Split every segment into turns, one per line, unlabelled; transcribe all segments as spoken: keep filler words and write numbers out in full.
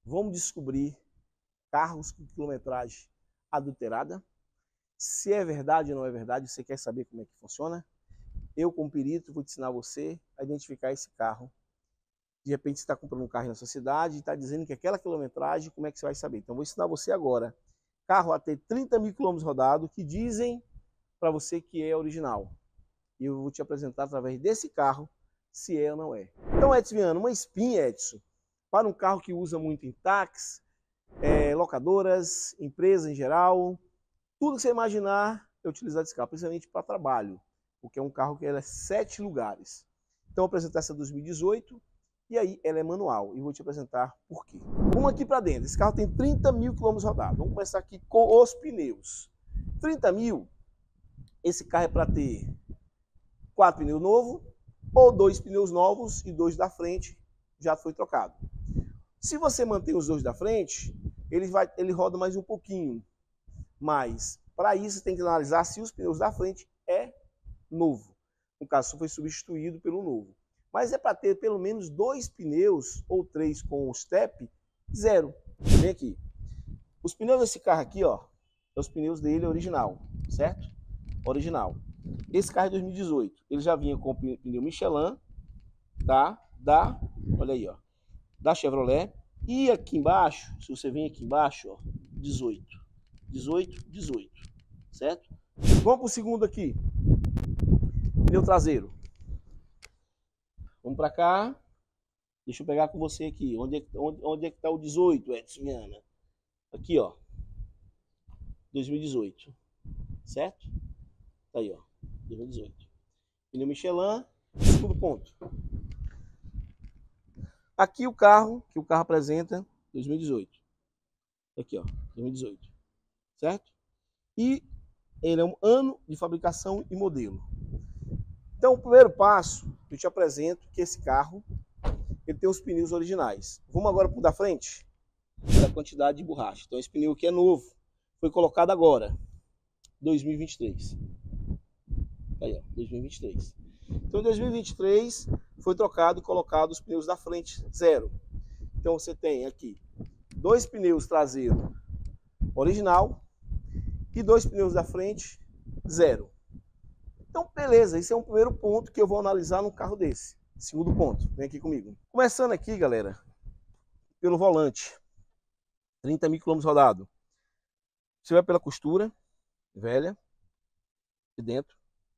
Vamos descobrir carros com quilometragem adulterada. Se é verdade ou não é verdade, você quer saber como é que funciona? Eu, como perito, vou te ensinar você a identificar esse carro. De repente você está comprando um carro na sua cidade e está dizendo que aquela quilometragem, como é que você vai saber? Então, vou ensinar você agora. Carro a ter trinta mil quilômetros rodados, que dizem para você que é original. E eu vou te apresentar através desse carro se é ou não é. Então, Edson Viana, uma espinha, Edson, para um carro que usa muito em táxi, é, locadoras, empresas em geral, tudo que você imaginar é utilizar esse carro, principalmente para trabalho, porque é um carro que ela é sete lugares. Então, eu vou apresentar essa dois mil e dezoito, e aí ela é manual, e vou te apresentar por quê. Vamos aqui para dentro, esse carro tem trinta mil quilômetros rodados, vamos começar aqui com os pneus. trinta mil, esse carro é para ter quatro pneus novos, ou dois pneus novos e dois da frente já foi trocado. Se você mantém os dois da frente, ele, vai, ele roda mais um pouquinho. Mas, para isso, você tem que analisar se os pneus da frente é novo. No caso, foi substituído pelo novo. Mas é para ter pelo menos dois pneus, ou três com o step, zero. Vem aqui. Os pneus desse carro aqui, ó, são os pneus dele original, certo? Original. Esse carro é dois mil e dezoito. Ele já vinha com pneu Michelin, tá? Da, olha aí, ó, da Chevrolet. E aqui embaixo, se você vem aqui embaixo, ó, dezoito. dezoito, dezoito, certo? Vamos para o segundo aqui. Pneu traseiro. Vamos para cá. Deixa eu pegar com você aqui. Onde é, onde, onde é que está o dezoito, Edson Viana? Aqui, ó. dois mil e dezoito. Certo? Tá aí, ó. dois mil e dezoito. Pneu Michelin. Segundo ponto. Aqui o carro, que o carro apresenta, dois mil e dezoito. Aqui, ó. dois mil e dezoito. Certo? E ele é um ano de fabricação e modelo. Então, o primeiro passo, eu te apresento que esse carro ele tem os pneus originais. Vamos agora para o da frente? Para a quantidade de borracha. Então, esse pneu aqui é novo. Foi colocado agora, dois mil e vinte e três. Aí, ó, dois mil e vinte e três. Então, em dois mil e vinte e três, foi trocado e colocado os pneus da frente, zero. Então, você tem aqui dois pneus traseiros original e dois pneus da frente, zero. Então, beleza, esse é um primeiro ponto que eu vou analisar no carro desse. Segundo ponto, vem aqui comigo. Começando aqui, galera, pelo volante. trinta mil quilômetros rodados. Você vai pela costura velha, aqui dentro.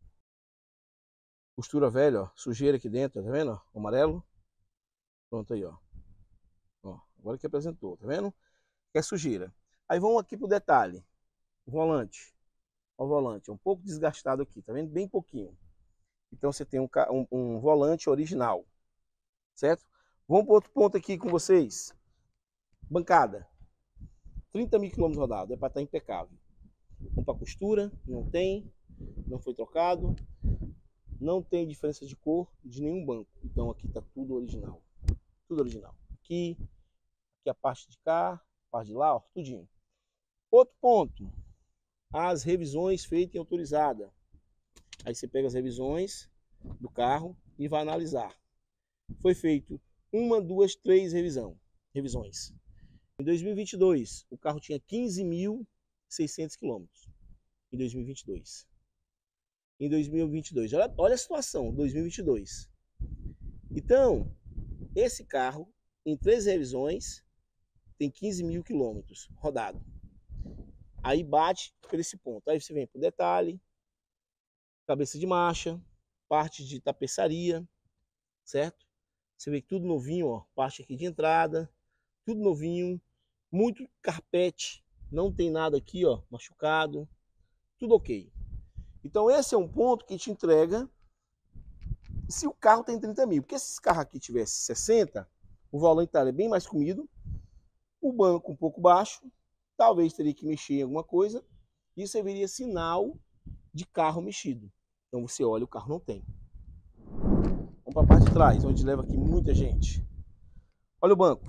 Costura velha, ó, sujeira aqui dentro, tá vendo? Ó, amarelo. Pronto aí, ó. Ó, agora que apresentou, tá vendo? Que é sujeira. Aí vamos aqui pro detalhe. O volante. Ó, o volante, é um pouco desgastado aqui, tá vendo? Bem pouquinho. Então você tem um, um, um volante original, certo? Vamos para outro ponto aqui com vocês. Bancada. trinta mil quilômetros rodados, é para estar impecável. Vamos para costura, não tem, não foi trocado. Não tem diferença de cor de nenhum banco. Então aqui está tudo original. Tudo original. Aqui, aqui a parte de cá, a parte de lá, ó, tudinho. Outro ponto. As revisões feitas e autorizadas. Aí você pega as revisões do carro e vai analisar. Foi feito uma, duas, três revisão, revisões. Em dois mil e vinte e dois, o carro tinha quinze mil e seiscentos quilômetros. Em dois mil e vinte e dois. Em dois mil e vinte e dois. Olha, olha a situação, dois mil e vinte e dois. Então, esse carro, em três revisões, tem quinze mil quilômetros rodado. Aí bate por esse ponto. Aí você vem para o detalhe. Cabeça de marcha, parte de tapeçaria, certo? Você vê que tudo novinho, ó, parte aqui de entrada, tudo novinho, muito carpete, não tem nada aqui, ó, machucado, tudo ok. Então esse é um ponto que te entrega se o carro tem trinta mil, porque se esse carro aqui tivesse sessenta, o volante estaria bem mais comido, o banco um pouco baixo, talvez teria que mexer em alguma coisa, isso serviria sinal de carro mexido. Então você olha, o carro não tem. Vamos para a parte de trás, onde leva aqui muita gente. Olha o banco.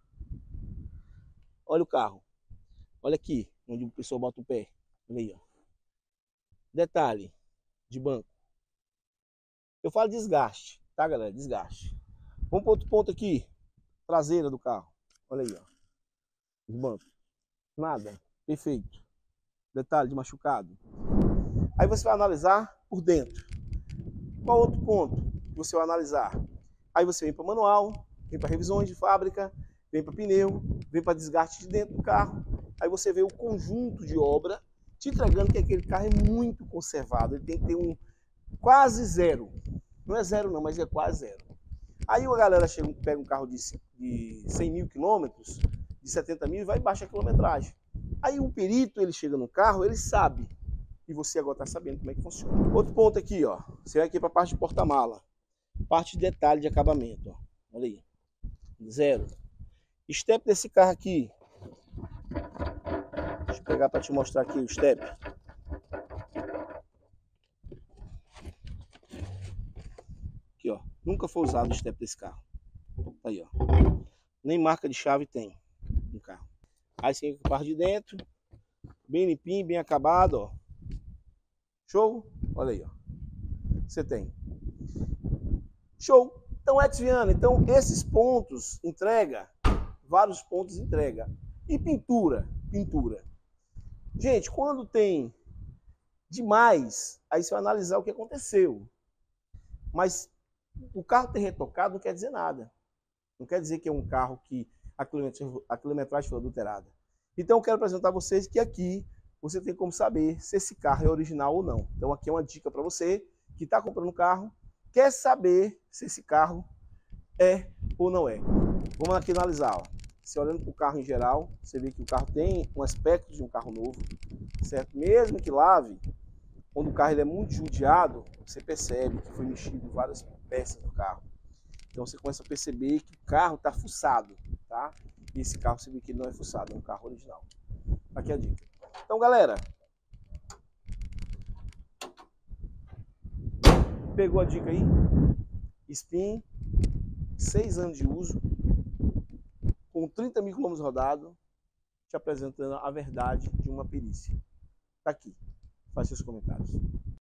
Olha o carro. Olha aqui, onde o pessoal bota o pé. Olha aí, ó. Detalhe de banco. Eu falo desgaste, tá, galera? Desgaste. Vamos para outro ponto aqui. Traseira do carro. Olha aí, ó. Os bancos. Nada. Perfeito. Detalhe de machucado. Aí você vai analisar por dentro. Qual outro ponto que você vai analisar? Aí você vem para o manual, vem para revisões de fábrica, vem para pneu, vem para desgaste de dentro do carro. Aí você vê o conjunto de obra te entregando que aquele carro é muito conservado. Ele tem que ter um quase zero. Não é zero não, mas é quase zero. Aí a galera chega, pega um carro de, de cem mil quilômetros, de setenta mil e vai baixar a quilometragem. Aí o perito, ele chega no carro, ele sabe. E você agora está sabendo como é que funciona. Outro ponto aqui, ó. Você vai aqui para a parte de porta-mala. Parte de detalhe de acabamento, ó. Olha aí. Zero. Step desse carro aqui. Deixa eu pegar para te mostrar aqui o step. Aqui, ó. Nunca foi usado o step desse carro. Tá aí, ó. Nem marca de chave tem no carro. Aí você tem a parte de dentro. Bem limpinho, bem acabado, ó. Show? Olha aí, ó. Você tem. Show! Então, Edson Viana, então esses pontos entrega, vários pontos entrega. E pintura? Pintura. Gente, quando tem demais, aí você vai analisar o que aconteceu. Mas o carro ter retocado não quer dizer nada. Não quer dizer que é um carro que a quilometragem, a quilometragem foi adulterada. Então eu quero apresentar a vocês que aqui você tem como saber se esse carro é original ou não. Então aqui é uma dica para você que está comprando um carro, quer saber se esse carro é ou não é. Vamos aqui analisar. Ó. Se olhando para o carro em geral, você vê que o carro tem um aspecto de um carro novo, certo? Mesmo que lave, quando o carro ele é muito judiado, você percebe que foi mexido em várias peças do carro. Então você começa a perceber que o carro está fuçado, tá? E esse carro você vê que ele não é fuçado, é um carro original. Aqui é a dica. Então, galera, pegou a dica aí? Spin, seis anos de uso, com trinta mil quilômetros rodados, te apresentando a verdade de uma perícia. Tá aqui. Faz seus comentários.